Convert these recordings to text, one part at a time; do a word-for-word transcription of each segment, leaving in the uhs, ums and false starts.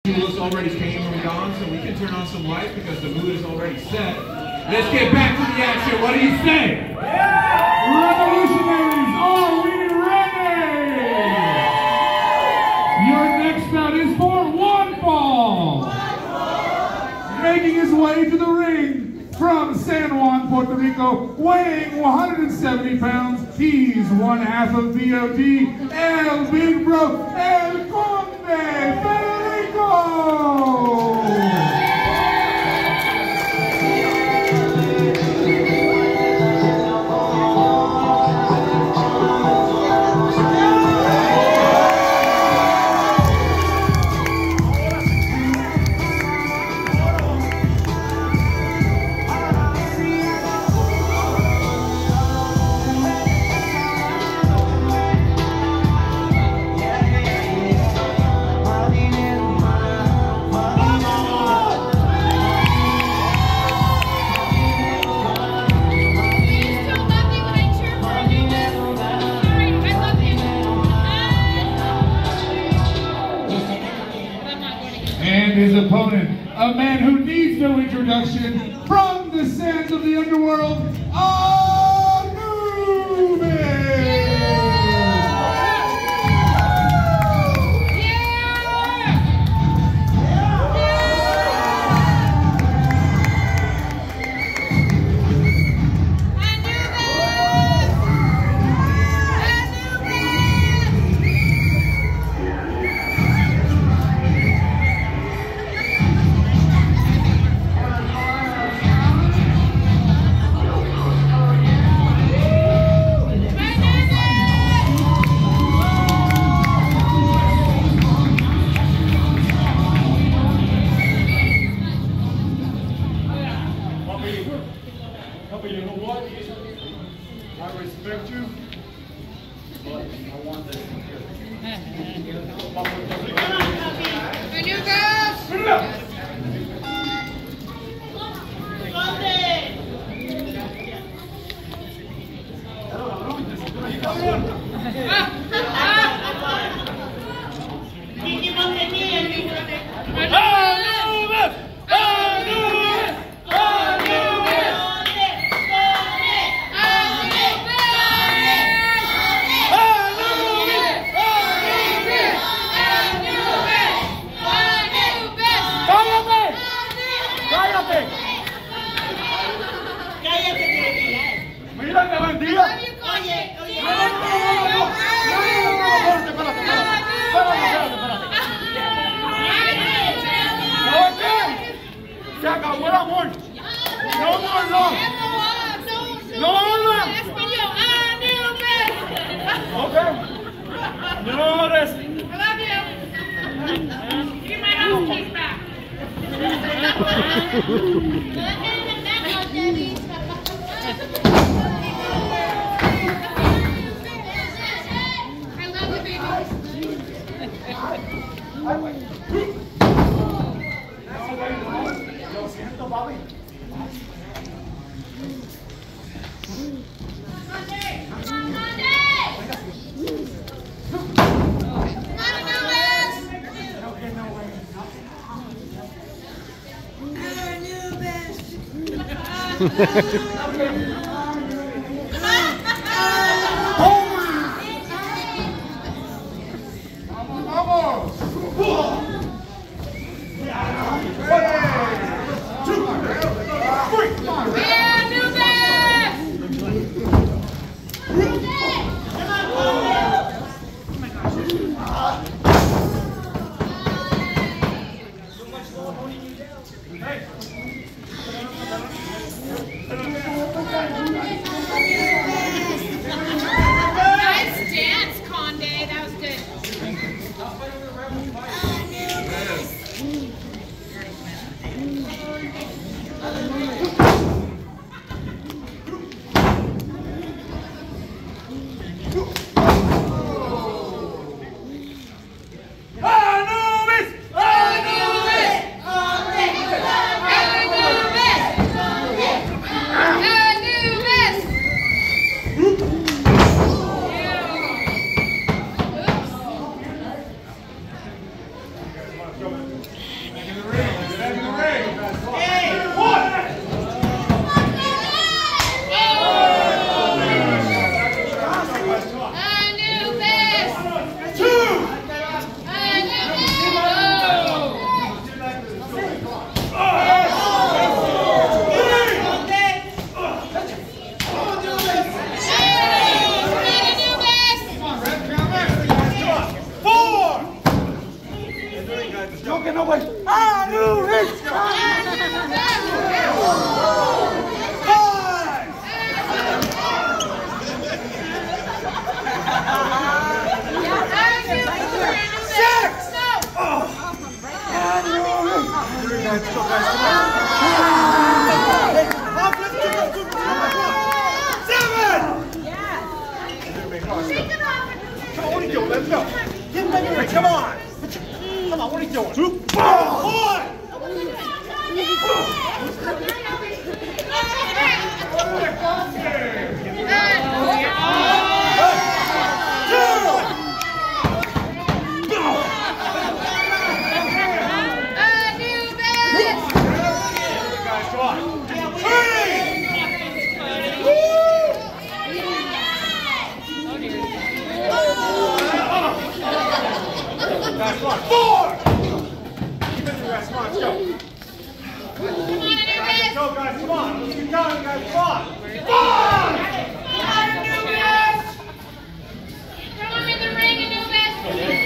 Looks already came and gone, so we can turn on some lights because the mood is already set. Let's get back to the action. What do you say? Revolutionaries, are we ready? Your next bout is for one fall. Making his way to the ring from San Juan, Puerto Rico, weighing one hundred seventy pounds, he's one half of V O D, El Big Bro, El Conde Federico! And his opponent, a man who needs no introduction, from the sands of the underworld, Anubis! But you know what? I respect you, but I want this here. Mira que bendiga. Oye, oye. No, no, no, no, no, no, espérate, espérate, espérate. Se acabó el amor. No, no, no. No, no. Ok. Señores. Lo siento, papi. ¡Vamos, vamos! Hey! Don't get nobody. Ah, new hit. Let's go. Come on. Come on, what are you doing? Two, four, one. That's one. Four! Keep it to the rest. Come on, let's go. Come on, let's go, guys. Come on. Let's keep going, guys. Come on. Five! Come on in the ring, Anubis.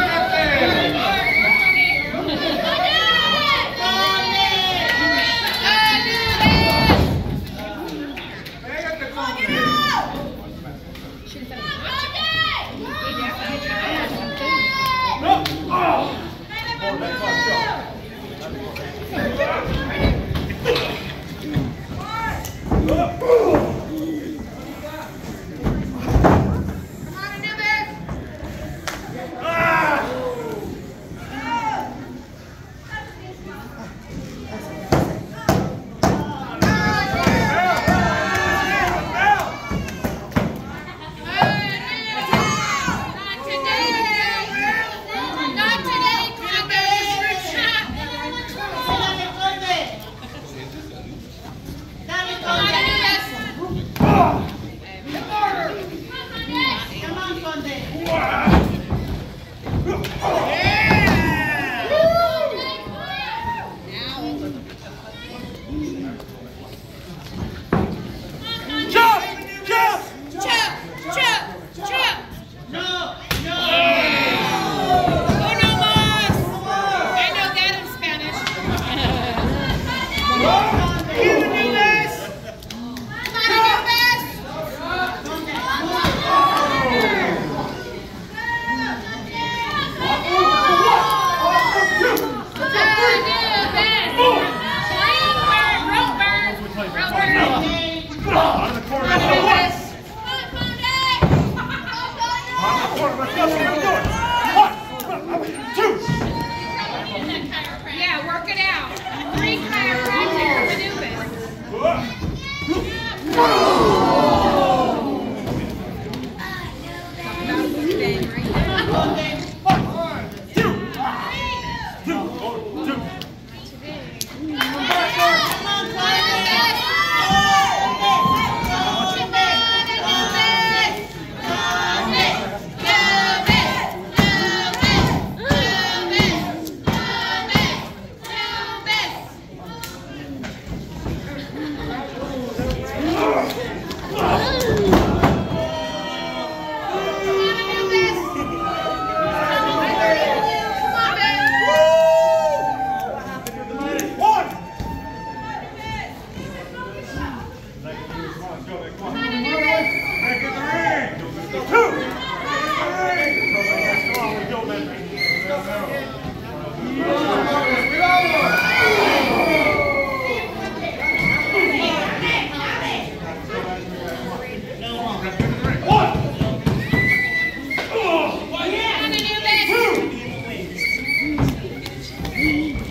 Yeah, work it out. Three chiropractic Two!